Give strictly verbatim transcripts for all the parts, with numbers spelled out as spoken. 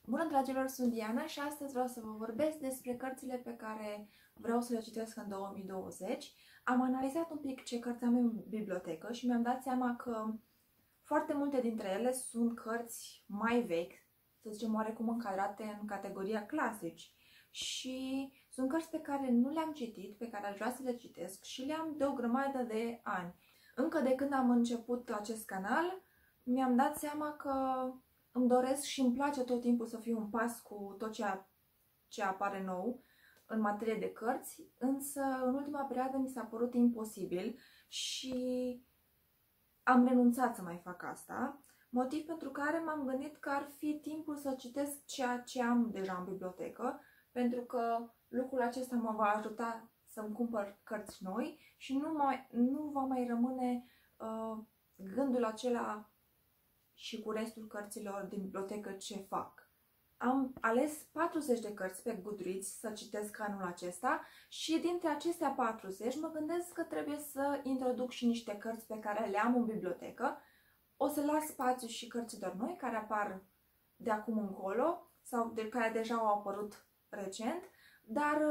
Bună, dragilor, sunt Diana și astăzi vreau să vă vorbesc despre cărțile pe care vreau să le citesc în două mii douăzeci. Am analizat un pic ce cărți am în bibliotecă și mi-am dat seama că foarte multe dintre ele sunt cărți mai vechi, să zicem oarecum încadrate în categoria clasici. Și sunt cărți pe care nu le-am citit, pe care aș vrea să le citesc și le-am de o grămadă de ani. Încă de când am început acest canal, mi-am dat seama că îmi doresc și îmi place tot timpul să fiu în pas cu tot ceea ce apare nou în materie de cărți, însă în ultima perioadă mi s-a părut imposibil și am renunțat să mai fac asta, motiv pentru care m-am gândit că ar fi timpul să citesc ceea ce am deja în bibliotecă, pentru că lucrul acesta mă va ajuta să-mi cumpăr cărți noi și nu, mai, nu va mai rămâne uh, gândul acela și cu restul cărților din bibliotecă ce fac. Am ales patruzeci de cărți pe Goodreads să citesc anul acesta și dintre acestea patruzeci mă gândesc că trebuie să introduc și niște cărți pe care le am în bibliotecă. O să las spațiu și cărților noi care apar de acum încolo sau de care deja au apărut recent, dar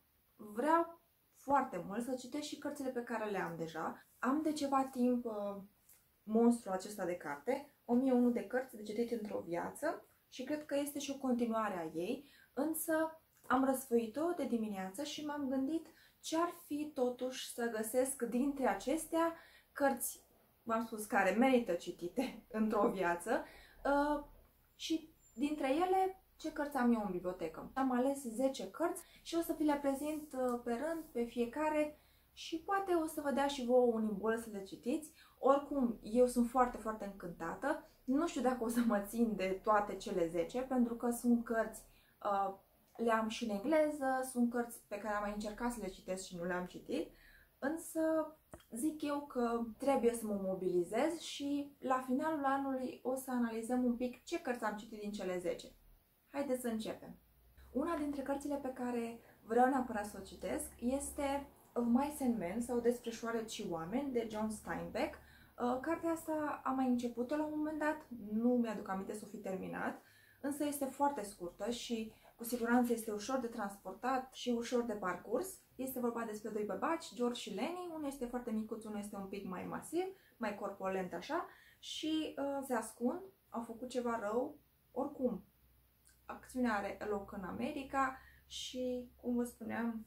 vreau foarte mult să citesc și cărțile pe care le am deja. Am de ceva timp uh, monstrul acesta de carte, o mie unu de cărți de citit într-o viață, și cred că este și o continuare a ei, însă am răsfoit-o de dimineață și m-am gândit ce ar fi totuși să găsesc dintre acestea cărți, v-am spus, care merită citite într-o viață uh, și dintre ele ce cărți am eu în bibliotecă. Am ales zece cărți și o să vi le prezint uh, pe rând, pe fiecare, și poate o să vă dea și vouă un imbol să le citiți. Oricum, eu sunt foarte, foarte încântată. Nu știu dacă o să mă țin de toate cele zece, pentru că sunt cărți, uh, le am și în engleză, sunt cărți pe care am mai încercat să le citesc și nu le-am citit, însă zic eu că trebuie să mă mobilizez și la finalul anului o să analizăm un pic ce cărți am citit din cele zece. Haideți să începem! Una dintre cărțile pe care vreau neapărat să o citesc este Of Mice and Men sau Despre șoareci și oameni de John Steinbeck. Cartea asta am mai început-o la un moment dat, nu mi-aduc aminte să o fi terminat, însă este foarte scurtă și cu siguranță este ușor de transportat și ușor de parcurs. Este vorba despre doi bărbați, George și Lenny, unul este foarte micuț, unul este un pic mai masiv, mai corpulent așa, și uh, se ascund, au făcut ceva rău, oricum. Acțiunea are loc în America și, cum vă spuneam,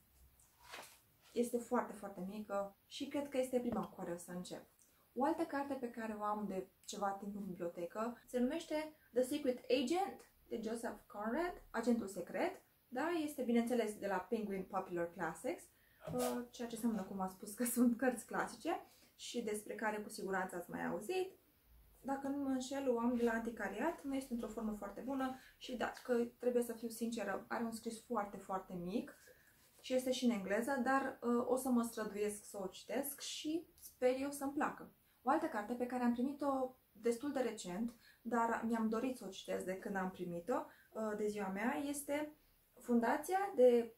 este foarte, foarte mică și cred că este prima cu care o să încep. O altă carte pe care o am de ceva timp în bibliotecă se numește The Secret Agent de Joseph Conrad, Agentul Secret, da? Este bineînțeles de la Penguin Popular Classics, ceea ce înseamnă, cum am spus, că sunt cărți clasice și despre care cu siguranță ați mai auzit. Dacă nu mă înșel, o am de la Anticariat, nu este într-o formă foarte bună și dacă trebuie să fiu sinceră, are un scris foarte, foarte mic și este și în engleză, dar uh, o să mă străduiesc să o citesc și sper eu să-mi placă. O altă carte pe care am primit-o destul de recent, dar mi-am dorit să o citesc de când am primit-o, uh, de ziua mea, este Fundația de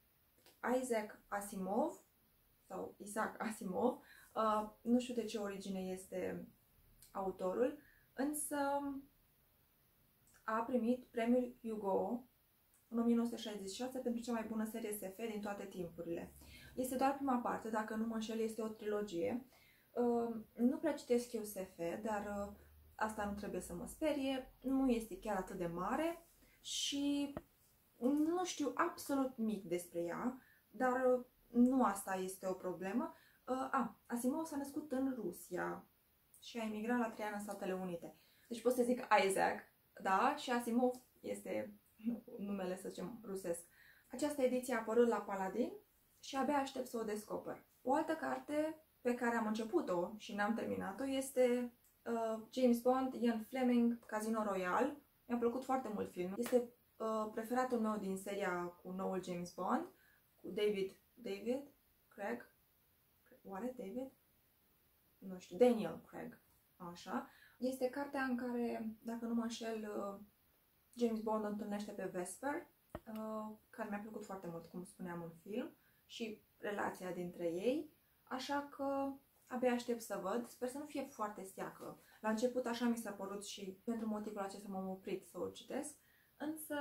Isaac Asimov, sau Isaac Asimov. Uh, nu știu de ce origine este autorul, însă a primit premiul Hugo în o mie nouă sute șaizeci și șase pentru cea mai bună serie S F din toate timpurile. Este doar prima parte, dacă nu mă înșel, este o trilogie. Uh, nu prea citesc eu S F, dar uh, asta nu trebuie să mă sperie, nu este chiar atât de mare și nu știu absolut nimic despre ea, dar uh, nu asta este o problemă. Uh, a, Asimov s-a născut în Rusia și a emigrat la trei ani în Statele Unite. Deci pot să zic Isaac, da, și Asimov este numele, să zicem, rusesc. Această ediție a apărut la Paladin și abia aștept să o descoper. O altă carte pe care am început-o și n-am terminat-o este uh, James Bond, Ian Fleming, Casino Royale. Mi-a plăcut foarte mult filmul. Este uh, preferatul meu din seria cu noul James Bond, cu David, David, Craig, oare David? Nu știu, Daniel Craig, așa. Este cartea în care, dacă nu mă înșel, uh, James Bond întâlnește pe Vesper, uh, care mi-a plăcut foarte mult, cum spuneam, în film, și relația dintre ei, așa că abia aștept să văd. Sper să nu fie foarte steacă. La început așa mi s-a părut și pentru motivul acesta m-am oprit să o citesc, însă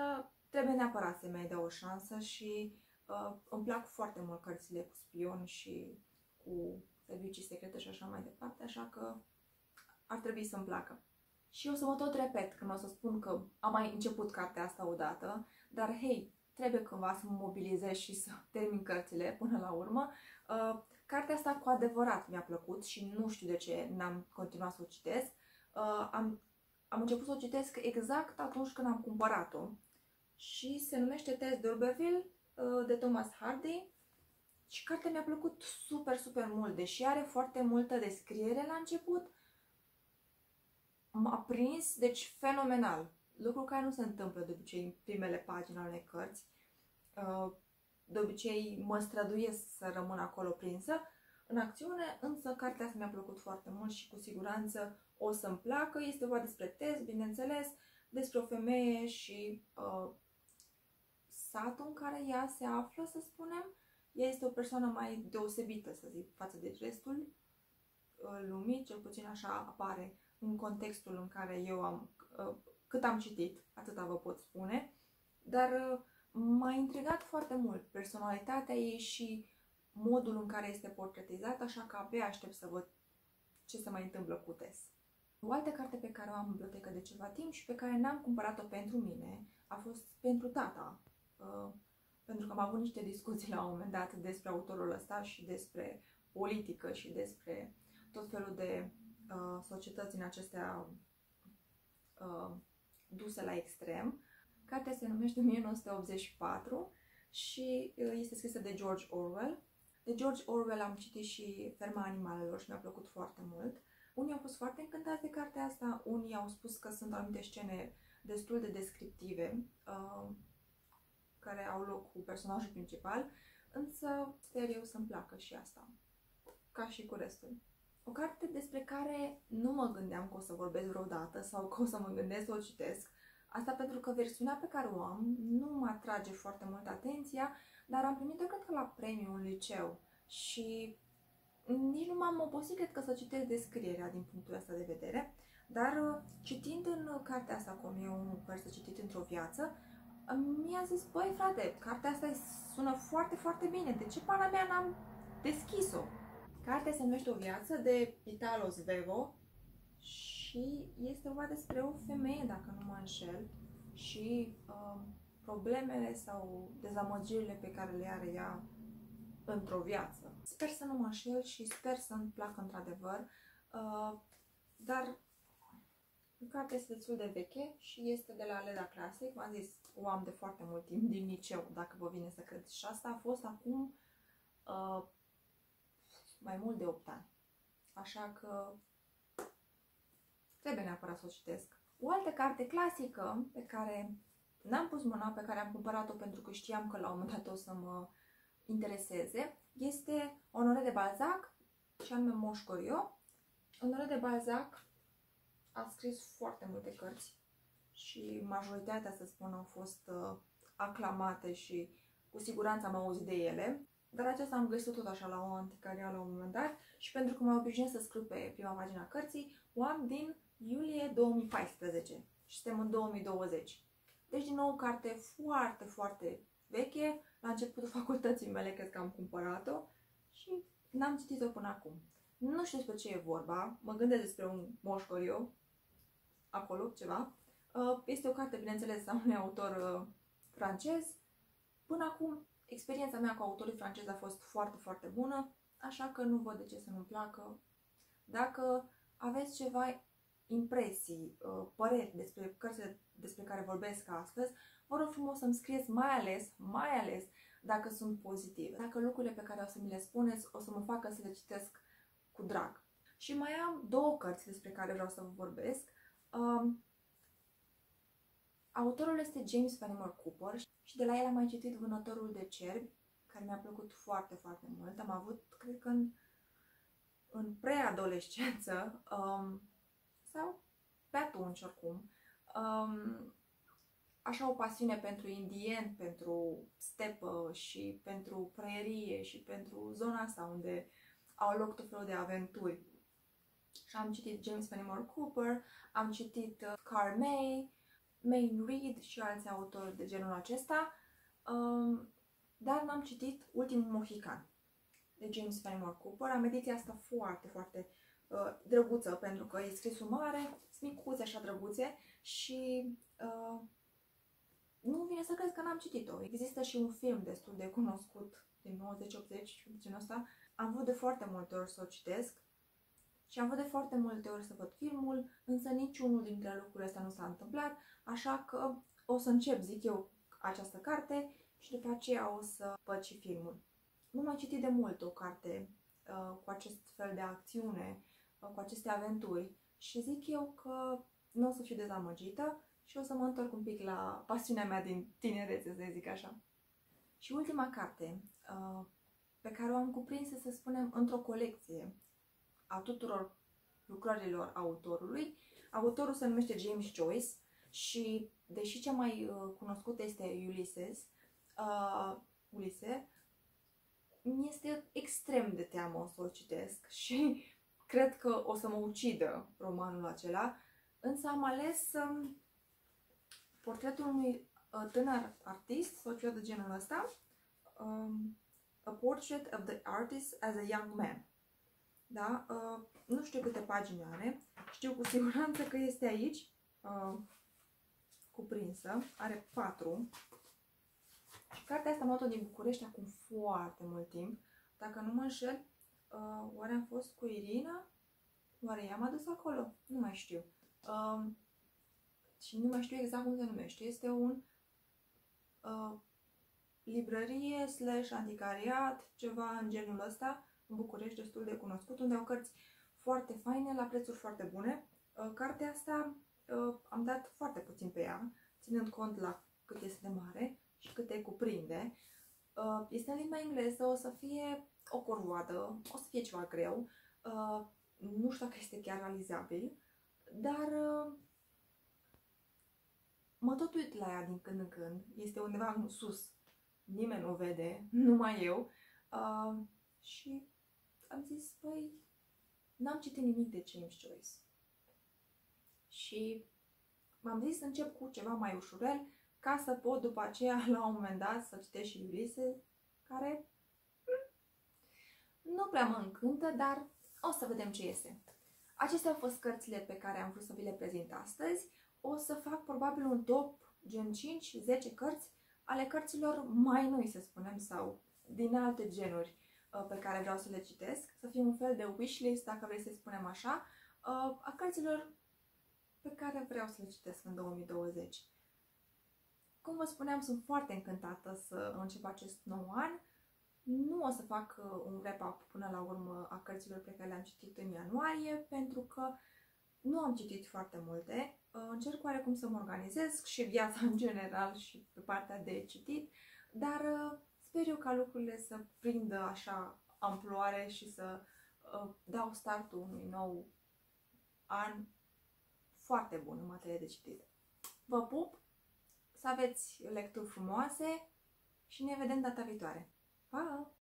trebuie neapărat să mai dea o șansă și uh, îmi plac foarte mult cărțile cu spion și cu servicii secrete și așa mai departe, așa că ar trebui să-mi placă. Și o să mă tot repet când o să spun că am mai început cartea asta odată, dar hei, trebuie cândva să mă mobilizez și să termin cărțile până la urmă. Uh, cartea asta cu adevărat mi-a plăcut și nu știu de ce n-am continuat să o citesc. Uh, am, am început să o citesc exact atunci când am cumpărat-o și se numește Tess D'Urberville uh, de Thomas Hardy și cartea mi-a plăcut super, super mult, deși are foarte multă descriere la început. M-a prins, deci fenomenal, lucru care nu se întâmplă de obicei în primele pagini ale unei cărți. De obicei mă străduiesc să rămân acolo prinsă în acțiune, însă cartea asta mi-a plăcut foarte mult și cu siguranță o să-mi placă. Este vorba despre Tess, bineînțeles, despre o femeie și uh, satul în care ea se află, să spunem. Ea este o persoană mai deosebită, să zic, față de restul uh, lumii, cel puțin așa apare în contextul în care eu am, uh, cât am citit, atâta vă pot spune, dar uh, m-a intrigat foarte mult personalitatea ei și modul în care este portretizat, așa că abia aștept să văd ce se mai întâmplă cu Tess. O altă carte pe care o am în bibliotecă de ceva timp și pe care n-am cumpărat-o pentru mine a fost pentru tata, uh, pentru că am avut niște discuții la un moment dat despre autorul ăsta și despre politică și despre tot felul de uh, societăți în acestea uh, duse la extrem. Cartea se numește o mie nouă sute optzeci și patru și este scrisă de George Orwell. De George Orwell am citit și Ferma animalelor și mi-a plăcut foarte mult. Unii au fost foarte încântați de cartea asta, unii au spus că sunt anumite scene destul de descriptive uh, care au loc cu personajul principal, însă sper eu să-mi placă și asta, ca și cu restul. O carte despre care nu mă gândeam că o să vorbesc vreodată sau că o să mă gândesc să o citesc. Asta pentru că versiunea pe care o am nu mă atrage foarte mult atenția, dar am primit-o cred că la premiu în liceu și nici nu m-am obosit, cred că, să citesc descrierea din punctul ăsta de vedere, dar citind în cartea asta, cum e un cărți de citit într-o viață, mi-a zis, băi frate, cartea asta sună foarte, foarte bine, de ce pana mea n-am deschis-o? Cartea se numește O viață de Italo Svevo și este vorba despre o femeie, dacă nu mă înșel, și uh, problemele sau dezamăgirile pe care le are ea într-o viață. Sper să nu mă înșel și sper să-mi placă într-adevăr, uh, dar cartea este destul de veche și este de la Leda Classic. V-am zis, o am de foarte mult timp, din liceu, dacă vă vine să credeți. Și asta a fost acum uh, mai mult de opt ani. Așa că trebuie neapărat să o citesc. O altă carte clasică pe care n-am pus mâna, pe care am cumpărat-o pentru că știam că la un moment dat o să mă intereseze, este Honoré de Balzac și anume Moș Coriot. Honoré de Balzac a scris foarte multe cărți și majoritatea, să spun, au fost uh, aclamate și cu siguranță am auzit de ele. Dar aceasta am găsit tot așa la o anticariat la un moment dat și pentru că m-am obișnuit să scriu pe prima pagina cărții, o am din iulie două mii paisprezece și suntem în două mii douăzeci. Deci, din nou, o carte foarte, foarte veche. La începutul facultății mele cred că am cumpărat-o și n-am citit-o până acum. Nu știu despre ce e vorba, mă gândesc despre un Moș Coriot, acolo, ceva. Este o carte, bineînțeles, a unui autor francez. Până acum, experiența mea cu autorii francezi a fost foarte, foarte bună, așa că nu văd de ce să nu-mi placă. Dacă aveți ceva impresii, păreri despre cărțile despre care vorbesc astăzi, vă rog frumos să-mi scrieți, mai ales, mai ales dacă sunt pozitive. Dacă lucrurile pe care o să mi le spuneți o să mă facă să le citesc cu drag. Și mai am două cărți despre care vreau să vă vorbesc. Um, autorul este James Fenimore Cooper și de la el am mai citit Vânătorul de cerbi, care mi-a plăcut foarte, foarte mult. Am avut, cred că în, în preadolescență, um, sau pe atunci oricum, um, așa o pasiune pentru indieni, pentru stepă și pentru prerie și pentru zona asta unde au loc tot felul de aventuri. Și am citit James Fenimore Cooper, am citit uh, Carl May, Mayne Reid și alți autori de genul acesta, um, dar n-am citit Ultimul Mohican de James Fenimore Cooper. Am ediția asta foarte, foarte uh, drăguță, pentru că e scrisul mare, sunt micuțe, așa drăguțe și uh, nu vine să crezi că n-am citit-o. Există și un film destul de cunoscut din nouăzeci optzeci, genul ăsta. Am vrut de foarte multe ori să o citesc și am vrut de foarte multe ori să văd filmul, însă niciunul dintre lucrurile astea nu s-a întâmplat, așa că o să încep, zic eu, această carte și după aceea o să văd și filmul. Nu m-am citit de mult o carte uh, cu acest fel de acțiune, uh, cu aceste aventuri și zic eu că nu o să fiu dezamăgită și o să mă întorc un pic la pasiunea mea din tinerețe, să zic așa. Și ultima carte uh, pe care o am cuprins, să spunem, într-o colecție a tuturor lucrărilor autorului. Autorul se numește James Joyce și, deși cea mai uh, cunoscută este Ulysses, uh, Ulise, mi este extrem de teamă să o citesc și cred că o să mă ucidă romanul acela, însă am ales um, portretul unui uh, tânăr artist sau ceva de genul ăsta, um, A Portrait of the Artist as a Young Man. Da? Uh, nu știu câte pagini are, știu cu siguranță că este aici, uh, cuprinsă, are patru. Și cartea asta am luat-o din București acum foarte mult timp. Dacă nu mă înșel, uh, oare am fost cu Irina? Oare i-am adus acolo? Nu mai știu. Uh, și nu mai știu exact cum se numește. Este un uh, librărie slash anticariat, ceva în genul ăsta, în București, destul de cunoscut, unde au cărți foarte faine, la prețuri foarte bune. Uh, cartea asta uh, am dat foarte puțin pe ea, ținând cont la cât este de mare și câte cuprinde. Uh, este în limba engleză, o să fie o corvoadă, o să fie ceva greu, uh, nu știu dacă este chiar realizabil, dar uh, mă tot uit la ea din când în când, este undeva în sus, nimeni nu vede, numai eu, uh, și am zis, păi, n-am citit nimic de James Joyce și m-am zis să încep cu ceva mai ușurel, ca să pot după aceea, la un moment dat, să citesc și Ulysses, care nu prea mă încântă, dar o să vedem ce este. Acestea au fost cărțile pe care am vrut să vi le prezint astăzi. O să fac probabil un top, gen cinci zece cărți, ale cărților mai noi, să spunem, sau din alte genuri pe care vreau să le citesc. Să fie un fel de wishlist, dacă vrei să spunem așa, a cărților pe care vreau să le citesc în două mii douăzeci. Cum vă spuneam, sunt foarte încântată să încep acest nou an. Nu o să fac un wrap-up până la urmă a cărților pe care le-am citit în ianuarie, pentru că nu am citit foarte multe. Încerc oarecum să mă organizez și viața în general și pe partea de citit, dar sper eu ca lucrurile să prindă așa amploare și să dau startul unui nou an foarte bun în materie de citit. Vă pup! Să aveți lecturi frumoase și ne vedem data viitoare. Pa!